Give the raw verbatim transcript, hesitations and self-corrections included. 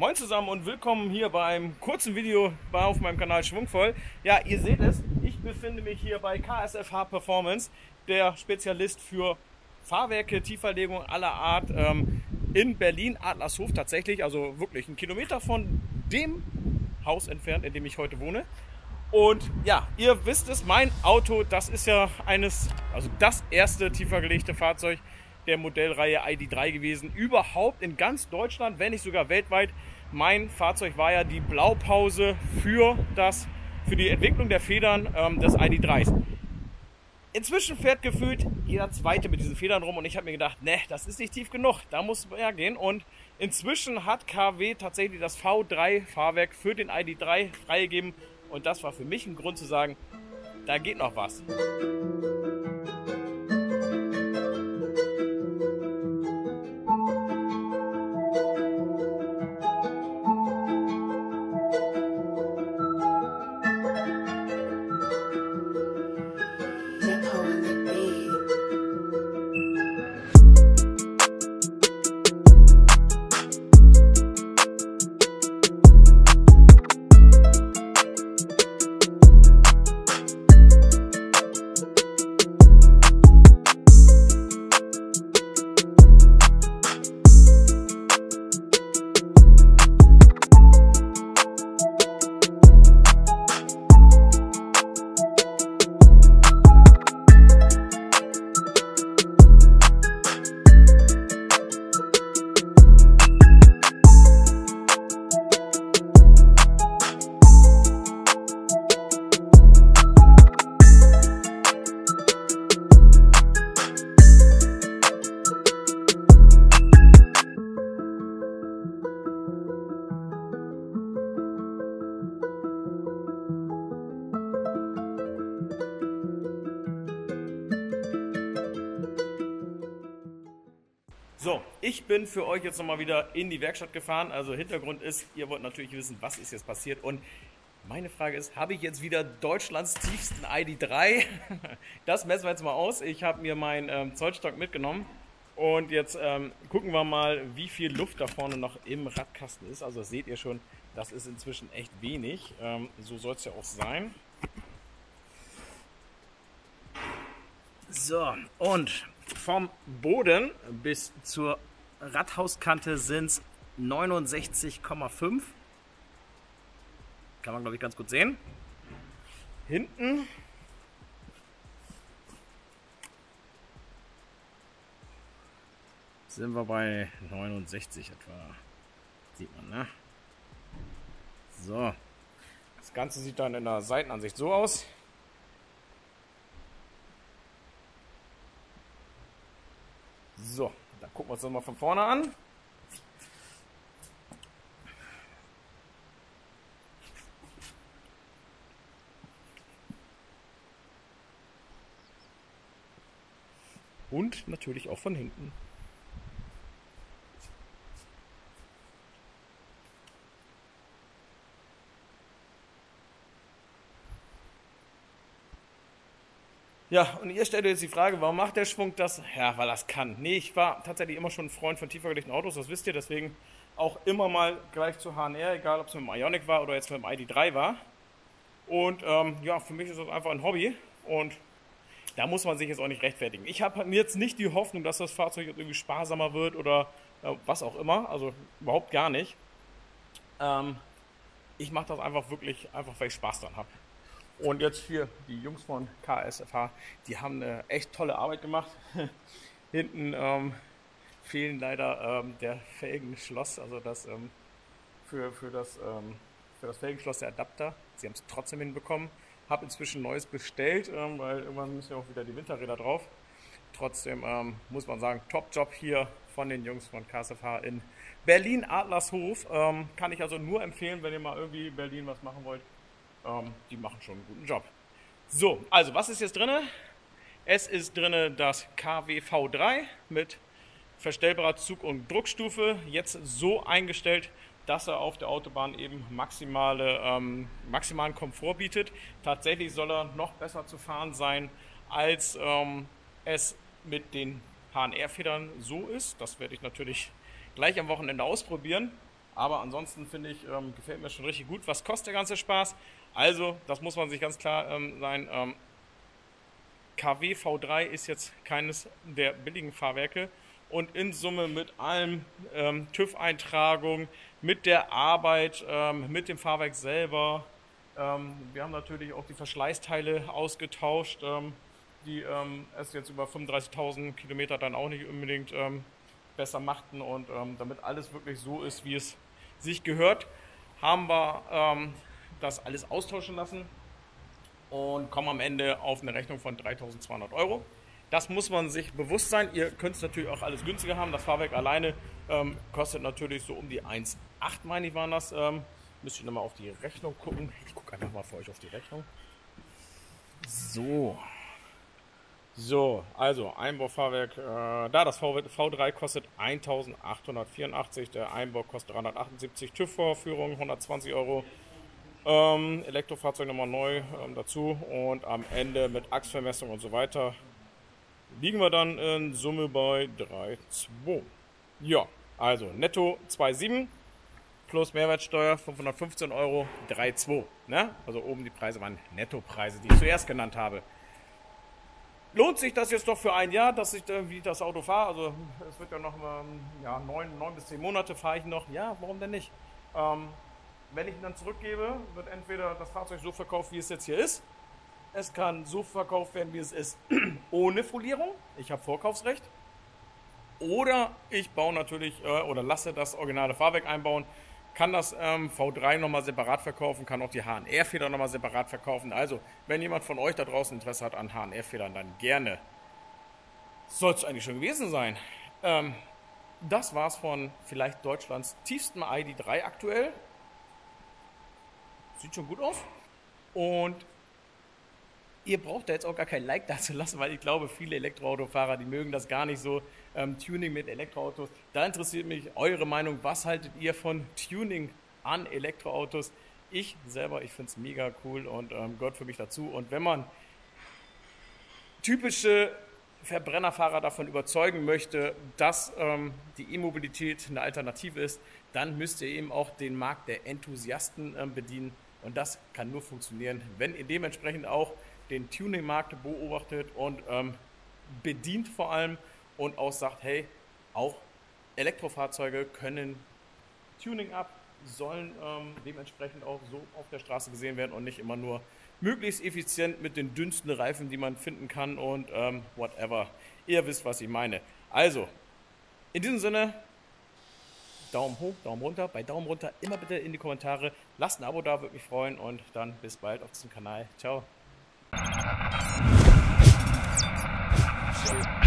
Moin zusammen und willkommen hier bei einem kurzen Video auf meinem Kanal Schwungvoll. Ja, ihr seht es, ich befinde mich hier bei K S F H Performance, der Spezialist für Fahrwerke, Tieferlegung aller Art ähm, in Berlin, Adlershof tatsächlich, also wirklich einen Kilometer von dem Haus entfernt, in dem ich heute wohne. Und ja, ihr wisst es, mein Auto, das ist ja eines, also das erste tiefer gelegte Fahrzeug der Modellreihe I D drei gewesen, überhaupt in ganz Deutschland, wenn nicht sogar weltweit. Mein Fahrzeug war ja die Blaupause für, das, für die Entwicklung der Federn ähm, des I D drei. Inzwischen fährt gefühlt jeder Zweite mit diesen Federn rum und ich habe mir gedacht, ne, das ist nicht tief genug, da muss mehr gehen. Und inzwischen hat K W tatsächlich das V drei Fahrwerk für den I D drei freigegeben und das war für mich ein Grund zu sagen, da geht noch was. So, ich bin für euch jetzt nochmal wieder in die Werkstatt gefahren. Also Hintergrund ist, ihr wollt natürlich wissen, was ist jetzt passiert. Und meine Frage ist, habe ich jetzt wieder Deutschlands tiefsten I D drei? Das messen wir jetzt mal aus. Ich habe mir meinen ähm, Zollstock mitgenommen. Und jetzt ähm, gucken wir mal, wie viel Luft da vorne noch im Radkasten ist. Also das seht ihr schon, das ist inzwischen echt wenig. Ähm, so soll es ja auch sein. So, und vom Boden bis zur Radhauskante sind es neunundsechzig Komma fünf. Kann man, glaube ich, ganz gut sehen. Hinten sind wir bei neunundsechzig etwa. Sieht man, ne? So. Das Ganze sieht dann in der Seitenansicht so aus. So, dann gucken wir uns das mal von vorne an. Und natürlich auch von hinten. Ja, und ihr stellt euch jetzt die Frage, warum macht der Schwung das? Ja, weil er es kann. Nee, ich war tatsächlich immer schon ein Freund von tiefer gelegten Autos, das wisst ihr, deswegen auch immer mal gleich zu H N R, egal ob es mit dem Ioniq war oder jetzt mit dem I D drei war. Und ähm, ja, für mich ist das einfach ein Hobby und da muss man sich jetzt auch nicht rechtfertigen. Ich habe jetzt nicht die Hoffnung, dass das Fahrzeug jetzt irgendwie sparsamer wird oder äh, was auch immer, also überhaupt gar nicht. Ähm, ich mache das einfach wirklich, einfach weil ich Spaß dran habe. Und jetzt hier die Jungs von K S F H, die haben eine echt tolle Arbeit gemacht. Hinten ähm, fehlen leider ähm, der Felgenschloss, also das ähm, für, für, das, ähm, für das Felgenschloss der Adapter. Sie haben es trotzdem hinbekommen. Habe inzwischen neues bestellt, ähm, weil irgendwann müssen ja auch wieder die Winterräder drauf. Trotzdem ähm, muss man sagen, Top-Job hier von den Jungs von K S F H in Berlin Adlershof. Ähm, kann ich also nur empfehlen, wenn ihr mal irgendwie in Berlin was machen wollt. Ähm, die machen schon einen guten Job. So, also was ist jetzt drin? Es ist drin das K W V drei mit verstellbarer Zug- und Druckstufe. Jetzt so eingestellt, dass er auf der Autobahn eben maximale, ähm, maximalen Komfort bietet. Tatsächlich soll er noch besser zu fahren sein, als ähm, es mit den H N R-Federn so ist. Das werde ich natürlich gleich am Wochenende ausprobieren. Aber ansonsten finde ich, ähm, gefällt mir schon richtig gut. Was kostet der ganze Spaß? Also, das muss man sich ganz klar ähm, sein. Ähm, K W V drei ist jetzt keines der billigen Fahrwerke. Und in Summe mit allem ähm, TÜV-Eintragung, mit der Arbeit, ähm, mit dem Fahrwerk selber. Ähm, wir haben natürlich auch die Verschleißteile ausgetauscht, ähm, die ähm, es jetzt über fünfunddreißigtausend Kilometer dann auch nicht unbedingt ähm, besser machten. Und ähm, damit alles wirklich so ist, wie es sich gehört, haben wir ähm, das alles austauschen lassen und kommen am Ende auf eine Rechnung von dreitausendzweihundert Euro. Das muss man sich bewusst sein. Ihr könnt es natürlich auch alles günstiger haben. Das Fahrwerk alleine ähm, kostet natürlich so um die eins Komma acht, meine ich, waren das. Ähm, müsst ihr nochmal auf die Rechnung gucken. Ich gucke einfach mal für euch auf die Rechnung. So. So, also Einbaufahrwerk, äh, da das V drei kostet eintausendachthundertvierundachtzig, der Einbau kostet dreihundertachtundsiebzig, TÜV-Vorführung hundertzwanzig Euro, ähm, Elektrofahrzeug nochmal neu ähm, dazu und am Ende mit Achsvermessung und so weiter liegen wir dann in Summe bei drei Komma zwei. Ja, also netto zwei Komma sieben plus Mehrwertsteuer fünfhundertfünfzehn Euro, drei Komma zwei. Ne? Also oben die Preise waren Nettopreise, die ich zuerst genannt habe. Lohnt sich das jetzt doch für ein Jahr, dass ich äh, wie das Auto fahre? Also es wird ja noch ähm, ja, neun, neun bis zehn Monate fahre ich noch. Ja, warum denn nicht? Ähm, wenn ich ihn dann zurückgebe, wird entweder das Fahrzeug so verkauft, wie es jetzt hier ist. Es kann so verkauft werden, wie es ist, ohne Folierung. Ich habe Vorkaufsrecht. Oder ich baue natürlich äh, oder lasse das originale Fahrwerk einbauen. Kann das ähm, V drei nochmal separat verkaufen, kann auch die H N R-Feder nochmal separat verkaufen. Also, wenn jemand von euch da draußen Interesse hat an H N R-Federn, dann gerne. Soll es eigentlich schon gewesen sein. Ähm, das war's von vielleicht Deutschlands tiefstem I D drei aktuell. Sieht schon gut aus. Und ihr braucht da jetzt auch gar kein Like dazu lassen, weil ich glaube, viele Elektroautofahrer, die mögen das gar nicht so, ähm, Tuning mit Elektroautos. Da interessiert mich eure Meinung. Was haltet ihr von Tuning an Elektroautos? Ich selber, ich finde es mega cool und ähm, gehört für mich dazu. Und wenn man typische Verbrennerfahrer davon überzeugen möchte, dass ähm, die E-Mobilität eine Alternative ist, dann müsst ihr eben auch den Markt der Enthusiasten ähm, bedienen. Und das kann nur funktionieren, wenn ihr dementsprechend auch den Tuning-Markt beobachtet und ähm, bedient vor allem und auch sagt, hey, auch Elektrofahrzeuge können Tuning ab, sollen ähm, dementsprechend auch so auf der Straße gesehen werden und nicht immer nur möglichst effizient mit den dünnsten Reifen, die man finden kann und ähm, whatever. Ihr wisst, was ich meine. Also, in diesem Sinne, Daumen hoch, Daumen runter. Bei Daumen runter immer bitte in die Kommentare. Lasst ein Abo da, würde mich freuen und dann bis bald auf diesem Kanal. Ciao. Shit.